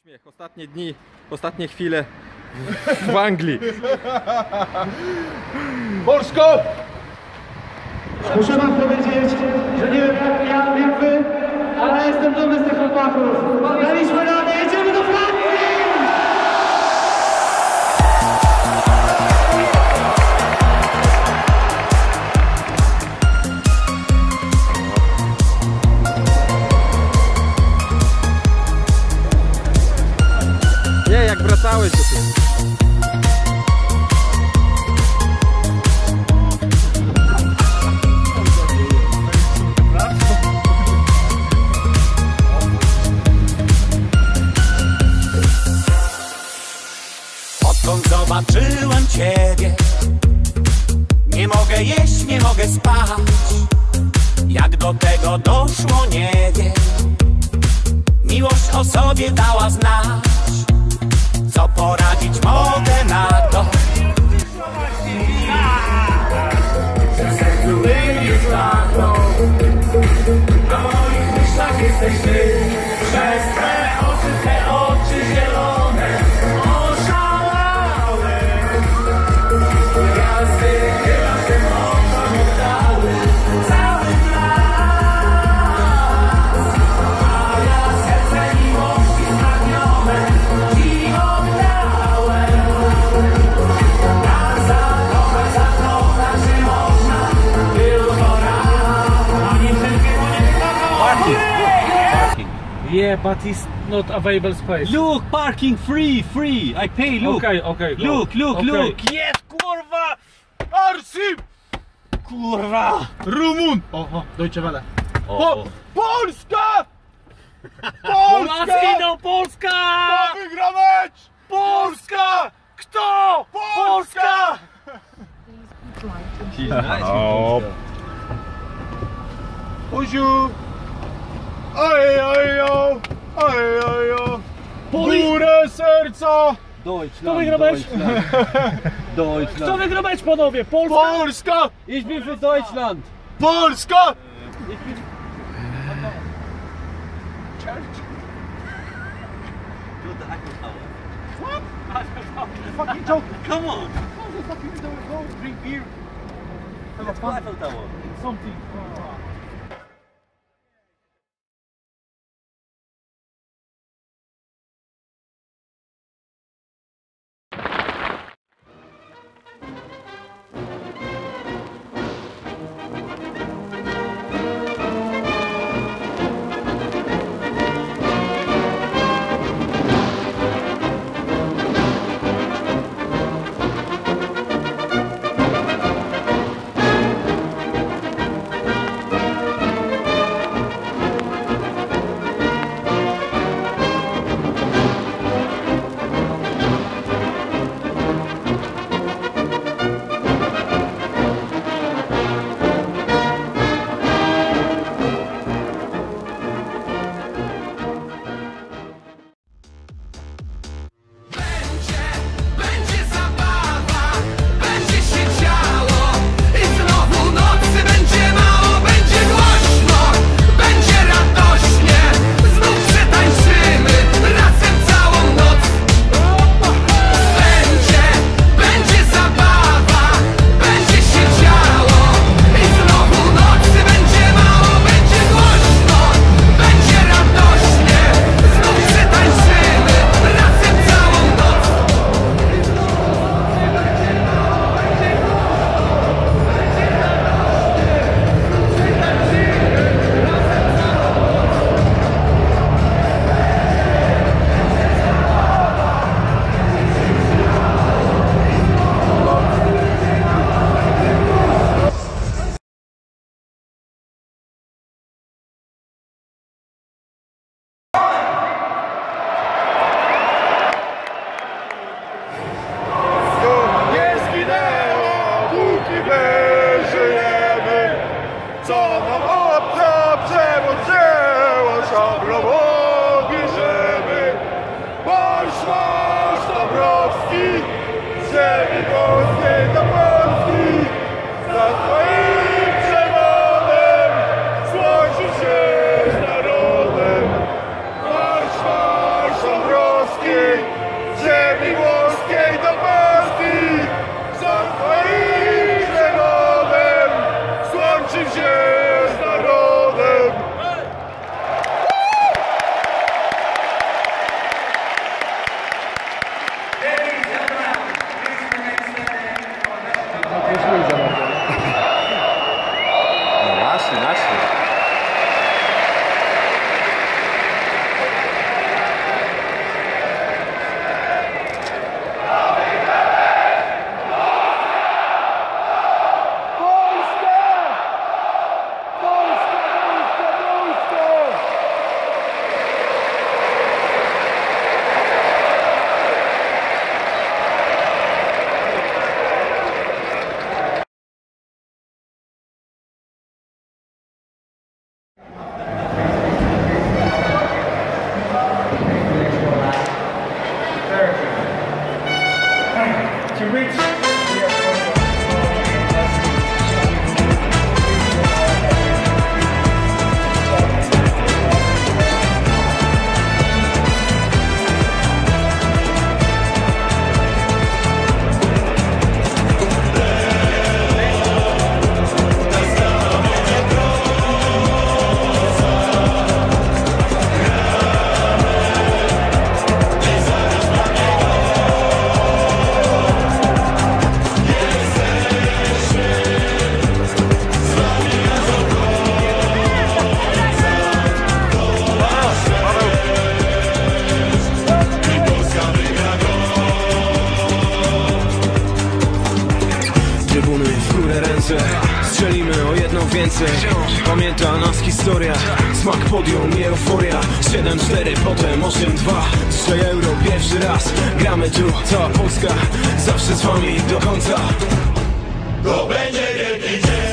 Uśmiech, ostatnie dni, ostatnie chwile w Anglii. Polsko! Muszę wam powiedzieć, że nie wiem jak wy, ale jestem dumny z tych chłopaków. Daliśmy radę, jedziemy do Francji! Nie, jak wracałeś do tyłu. Odkąd zobaczyłem Ciebie, nie mogę jeść, nie mogę spać. Jak do tego doszło, nie wiem. Miłość o sobie dała znać. Co poradzić mogę na to? Że sercu mylisz lato. Na moich myślach jesteś Ty. Przez te oczy zielone oszalałe. Gwiazdy chyba tym oczom oddały cały las. A ja serce miłości spragnione Ci oddałem. Tak zakochać się można tylko raz. Ani wszystkiego nie wygląda. Yeah, but it's not available space. Look, parking free. I pay, look. Okay, go. Look. Yes, kurwa! Arsip! Kurwa! Rumun! Oho, Deutsche Welle. Polska! Polacy idą, Polska! Kto wygra mecz? Polska! Kto? Polska! She's nice. O. Uziu! Ajo! Górę serca! Kto wygra mecz? Deutschland. Kto wygra mecz, panowie? Polska? Polska! Ich bin für Deutschland. Polska! To the Eiffel Tower. Fucking joke! Come on. Fucking go drink beer! Let's go Eiffel Tower. Something. Trybuny w górę ręce, strzelimy o jedną więcej. Pamięta nas historia, smak podium i euforia. 7-4, potem 8-2, dzisiaj euro pierwszy raz. Gramy tu, cała Polska, zawsze z wami do końca. To będzie wielki dzień.